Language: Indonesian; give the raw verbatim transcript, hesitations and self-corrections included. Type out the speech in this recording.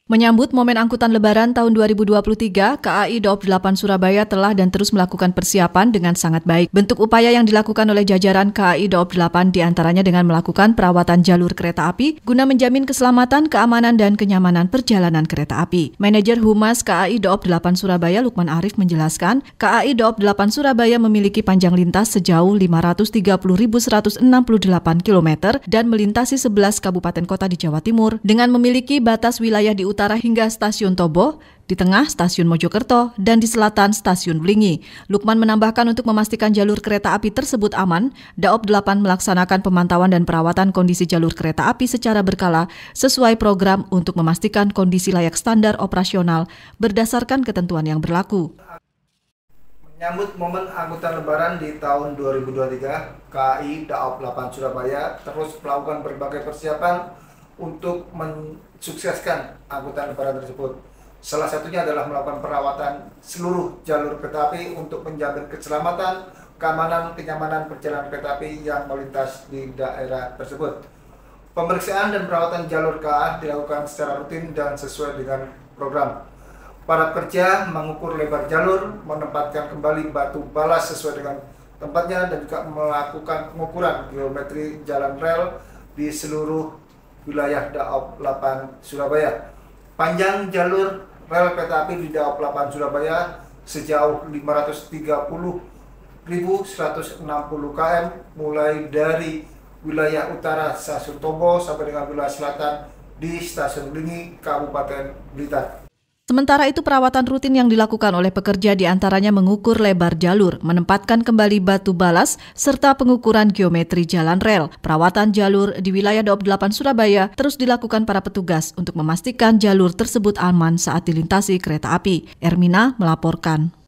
Menyambut momen angkutan Lebaran tahun dua ribu dua puluh tiga, K A I Daob delapan Surabaya telah dan terus melakukan persiapan dengan sangat baik. Bentuk upaya yang dilakukan oleh jajaran K A I Daob delapan diantaranya dengan melakukan perawatan jalur kereta api guna menjamin keselamatan, keamanan, dan kenyamanan perjalanan kereta api. Manajer Humas K A I Daob delapan Surabaya Lukman Arif menjelaskan, K A I Daob delapan Surabaya memiliki panjang lintas sejauh lima ratus tiga puluh ribu seratus enam puluh delapan kilometer dan melintasi sebelas kabupaten kota di Jawa Timur dengan memiliki batas wilayah di utara hingga Stasiun Tobo, di tengah Stasiun Mojokerto, dan di selatan Stasiun Blingi. Lukman menambahkan untuk memastikan jalur kereta api tersebut aman, Daob delapan melaksanakan pemantauan dan perawatan kondisi jalur kereta api secara berkala sesuai program untuk memastikan kondisi layak standar operasional berdasarkan ketentuan yang berlaku. Menyambut momen angkutan Lebaran di tahun dua ribu dua puluh tiga, K A I Daob delapan Surabaya terus melakukan berbagai persiapan untuk mensukseskan angkutan Lebaran tersebut. Salah satunya adalah melakukan perawatan seluruh jalur kereta api untuk menjamin keselamatan, keamanan, kenyamanan perjalanan kereta api yang melintas di daerah tersebut. Pemeriksaan dan perawatan jalur K A I dilakukan secara rutin dan sesuai dengan program. Para pekerja mengukur lebar jalur, menempatkan kembali batu balas sesuai dengan tempatnya, dan juga melakukan pengukuran geometri jalan rel di seluruh wilayah Daob delapan Surabaya. Panjang jalur rel kereta api di Daob delapan Surabaya sejauh lima ratus tiga puluh ribu seratus enam puluh kilometer mulai dari wilayah utara Stasiun Tobo sampai dengan wilayah selatan di Stasiun Blingi, Kabupaten Blitar. Sementara itu, perawatan rutin yang dilakukan oleh pekerja diantaranya mengukur lebar jalur, menempatkan kembali batu balas, serta pengukuran geometri jalan rel. Perawatan jalur di wilayah Daob delapan Surabaya terus dilakukan para petugas untuk memastikan jalur tersebut aman saat dilintasi kereta api. Ermina melaporkan.